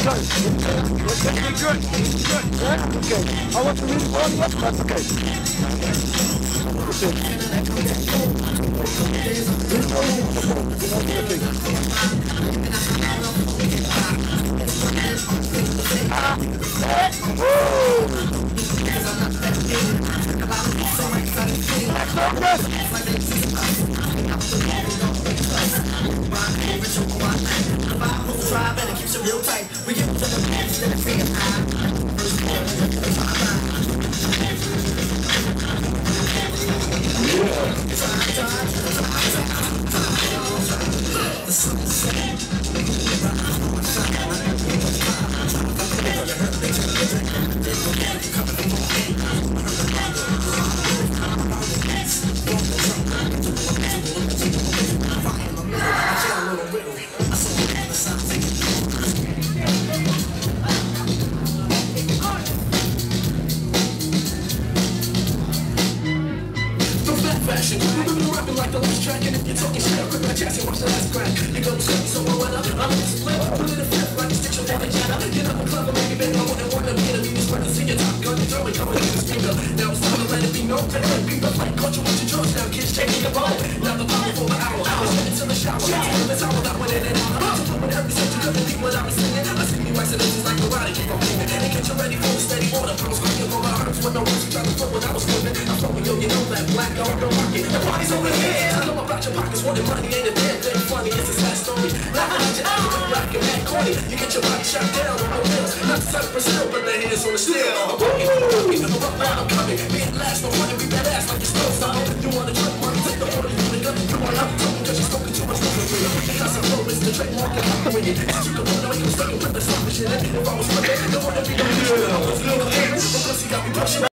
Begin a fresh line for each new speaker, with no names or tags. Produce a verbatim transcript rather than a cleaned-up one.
So, let's get you good. Good. Yeah? Okay. I want to really warm you up. That's okay. That's it. Ah. Woo! Try better, keeps it real tight. We give it to the man instead of free and high. Like the last track, and if you're talking shit, I'll rip my chest and watch the last crack. You go straight, so I went up, I'm in the split, put it in fifth, like a stick, so down the channel. Get up a clever, maybe, baby, I wouldn't want to be the news, running, see your top gun, you throw it, coming in the speaker. Now it's time to let it be known, take it, be the fight, caught you with your drugs, now kids changing the ball. Now the power for the hour, I was headed to the shower, till the hour that went in and out. I'm to with every set, you couldn't think what I was singing. I see me waxing, this is like the ride, keep on moving. And get you ready for the steady order, I was cooking for my herbs, with no roots, trying to flip when I was swimming. I'm flowing, yo, you know that black, I don't rock it. The party's over here, I know about your pockets, wanting money ain't a damn thing funny, it's a sad story. Laughing at your ass with black and mad corny. You get your body shot down on no wheels. Not the type for still, but the hands on the steel. I'm walking, I'm walking, I'm up loud, I'm coming. Be it last, don't wanna be that ass like you're still something. You wanna drink money, take the order, you wanna go. You wanna up talking cause you're smoking too much liquor for you. Because I'm low, it's the trademark and I'm doing it. It's you can run away, you're stuck with the stuff and shit. If I was with it, don't wanna be the real.